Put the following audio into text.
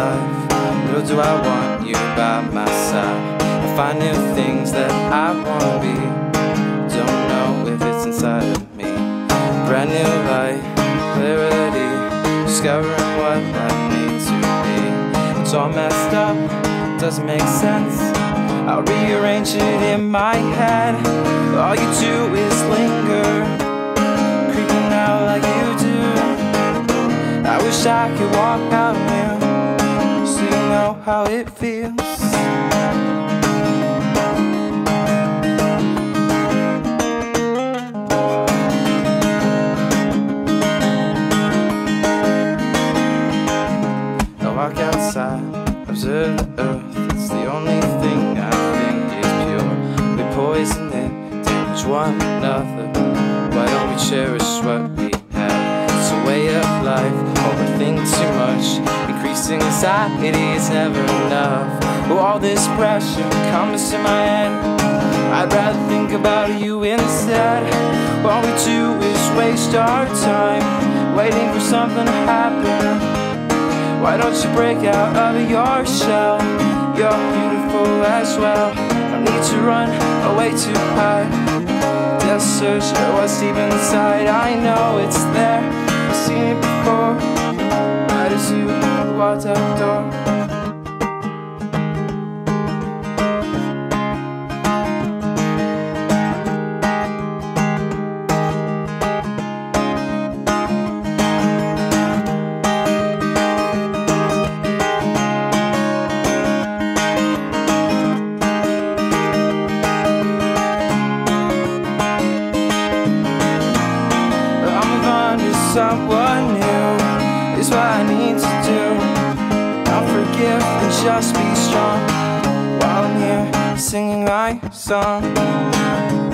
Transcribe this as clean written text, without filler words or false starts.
life. Little do I want you by my side. I find new things that I wanna be. Don't know if it's inside of me. Brand new light, clarity, discovering what I need to be. It's all messed up, doesn't make sense. I'll rearrange it in my head. All you do is linger, creeping out like you do. I wish I could walk out on you, so you know how it feels. I walk outside, observe the earth. It's the only thing I think is pure. We poison it, damage one another. Why don't we cherish what we have? It's a way of life, overthink too much. Increasing anxiety is never enough. Oh, all this pressure comes to my head. I'd rather think about you instead. All we do is waste our time, waiting for something to happen. Why don't you break out of your shell? You're beautiful as well. No need to run away to hide. Just search for what's deep inside. I know it's there, I've seen it before. Right as you walked out the door. Someone new is what I need to do. I'll forgive and just be strong while I'm here singing my song.